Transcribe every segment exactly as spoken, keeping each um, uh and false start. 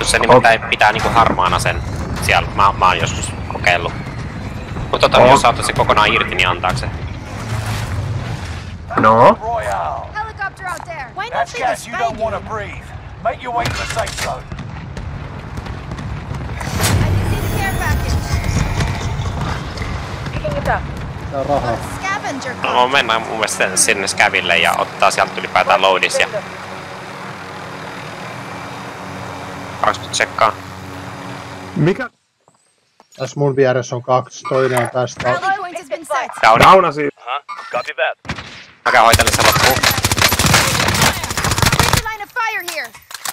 Se nimittäin pitää niinku harmaana sen. Siellä mä, mä oon joskus kokeillut. Mut tota, oh. jos saatat se kokonaan irti, niin antaako se? No. Helicopter out there. Why not That's take gas this you don't want to breathe. Make your way to the safe zone. I can see the care package. Picking it up. Tää on rahaa. Scavenger. No mennään mun mielestä sinne Scaville ja ottaa sieltä ylipäätään loadis ja... kaksikymmentä sekkaa. Mikä? Tässä mun vieressä on kaksi, toinen on tästä. Rally point has been set. Downi. Daunasi. Uh-huh. Copy that. Mä käyn hoitellen sen loppuun. There's a line of fire here.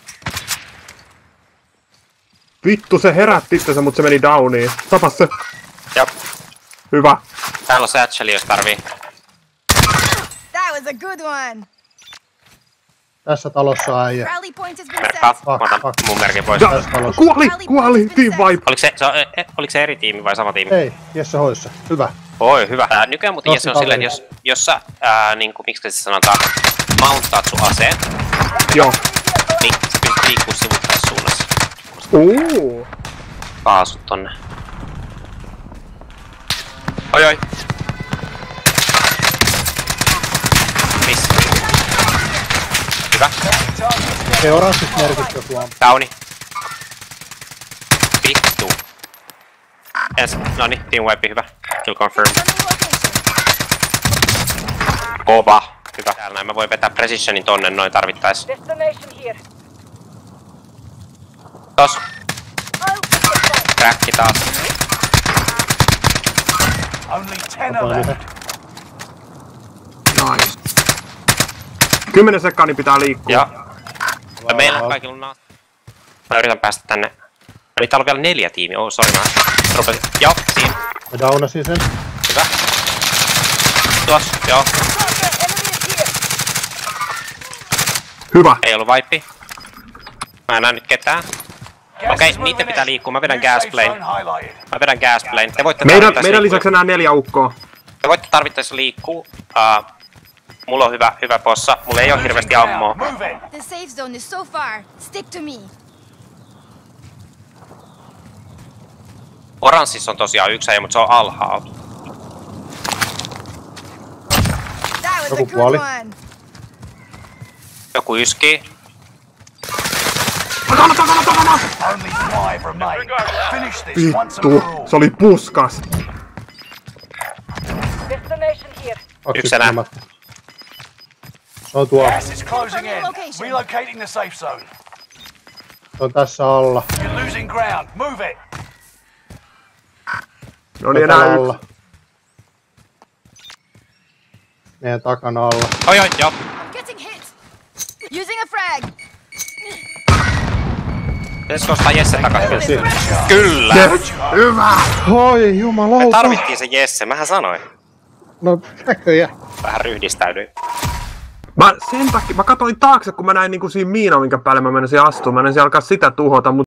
Vittu, se herätti itsensä, mut se meni downiin. Tapas se. Jop. Hyvä. Täällä on satcheli, jos tarvii. That was a good one. Tässä talossa on äijä. Rally point has been Merkkaa. set. Mä otan fuck. mun merkin pois. Tässä talossa. Kuoli! Kuoli! Team wipe! Oliko se, se, e, oliko se eri tiimi vai sama tiimi? Ei, Jesse hoissa. Hyvä. Oi, hyvä. Ää, nykyään muuten Jesse on Tosi silleen, jos, jos sä, ää, niinku, miksi se sanotaan, mountaat sun aseen, Joo. niin sä pystyt liikkuu sivuttaissuunnassa. Uuu. Kaasut tonne. Oi oi. Missä? Hyvä. Se oranssit merkit joku on. Downi. Vittu. Ens, noni, team wipe, hyvä. Kill confirm. Kova. Hyvä. Täällä näin mä voin vetää precisionin tonne noin tarvittais. Destination here. Tos. Crackki taas. Only ten left. Nice. Kymmenen sekkaa niin pitää liikkua. Joo. Ja meillä on kaikilla naat. Mä yritän päästä tänne. Eli täällä on vielä neljä tiimiä. Oh, sori mä rupesin. Joo, siinä. Mä downasin sen. Hyvä. Tuos, joo. Hyvä. Ei ollut vaippi. Mä en näe nyt ketään. Okei, okay, niitten pitää liikkua. Mä vedän gasplane. Mä vedän gasplane. Te voitte Meidän, tarvittais meidän liikkua. lisäksi enää neljä ukkoa. Te voitte tarvittais liikkuu. Uh, mulla on hyvä, hyvä possa. Mulla ei oo hirveesti ammoa. The safe zone is so far. Stick to me. Oranssissa on tosiaan yksi äijä, mutta se on alhaalla. That was a Joku good kuoli. one. Joku yskii. Takana, takana, takana! Only five remain. Finish this once and Vittu, for all. se oli puskas. Destination here. Yksi enää. Se on tuolla. Gas is closing in. Relocating the safe zone. Se on tässä alla. You're losing ground. Move it. No niin, Se on enää alla. yksi. Meidän takana alla. Oi oi, joo. I'm getting hit. Using a frag. Pitäisikö ostaa Jesse takaisin? Siinä. Kyllä! Yes. Hyvä! Oi jumalauta! Me tarvittiin se Jesse, mähän sanoin. No näköjään. Vähän ryhdistäydyin. Mä sen takia, mä katsoin taakse, kun mä näin niinku siinä miina, minkä päälle mä menisin astumaan. Mä menisin alkaa sitä tuhota, mut